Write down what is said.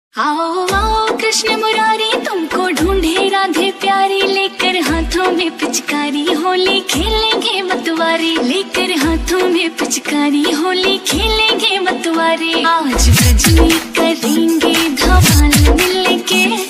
आओ आओ कृष्ण मुरारी तुमको ढूंढे राधे प्यारी, लेकर हाथों में पिचकारी होली खेलेंगे मतवारी, लेकर हाथों में पिचकारी होली खेलेंगे मतवारी। आज ब्रज में करेंगे धमाल मिलके।